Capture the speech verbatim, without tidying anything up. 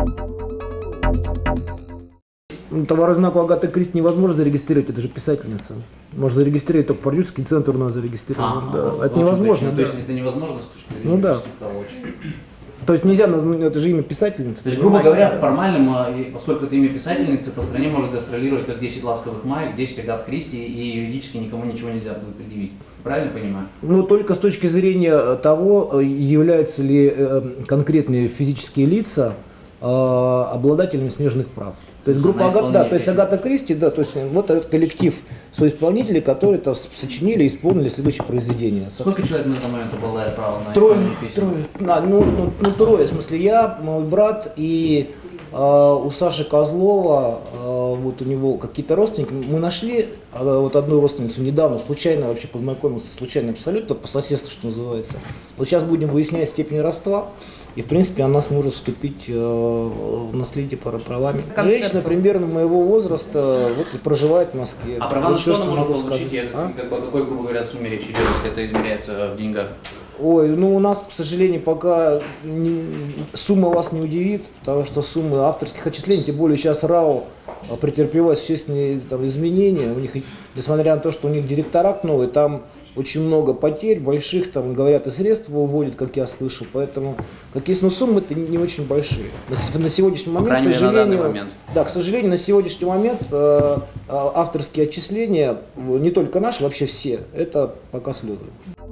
Товарознаку Агаты Кристи невозможно зарегистрировать, это же писательница. Можно зарегистрировать, только продюсерский центр у нас зарегистрирован. А, да. ну, это невозможно. Да. То есть это невозможно с точки зрения ну, да. То есть нельзя, это же имя писательницы. То есть, грубо говоря, формально, поскольку это имя писательницы, по стране может гастролировать как десять ласковых маек, десять Агат Кристи, и юридически никому ничего нельзя будет предъявить. Правильно понимаю? Ну, только с точки зрения того, являются ли конкретные физические лица обладателями смежных прав. То есть группа Агата, да, то есть Агата Кристи, да, то есть вот этот коллектив соисполнителей, которые -то сочинили и исполнили следующее произведение. Сколько человек на этот момент обладает правом на трое, трое, а, ну, ну, ну, трое, в смысле я, мой брат и э, у Саши Козлова, э, вот у него какие-то родственники, мы нашли э, вот одну родственницу недавно, случайно вообще познакомился, случайно абсолютно, по соседству, что называется. Вот сейчас будем выяснять степень родства. И, в принципе, она сможет вступить э, в наследие правами. Концерт. Женщина примерно моего возраста вот, проживает в Москве. А права на что она может получить? А? Как, о какой, грубо говоря, сумме речь идет, если это измеряется в деньгах? Ой, ну у нас, к сожалению, пока не, сумма вас не удивит, потому что суммы авторских отчислений, тем более сейчас РАО претерпевает существенные там, изменения. У них, несмотря на то, что у них директорат новый, там очень много потерь, больших, там, говорят, и средства уводят, как я слышу, поэтому какие ну, суммы-то не, не очень большие. На, на сегодняшний момент, к сожалению, момент. Да, к сожалению, на сегодняшний момент э, авторские отчисления, не только наши, вообще все, это пока слезы.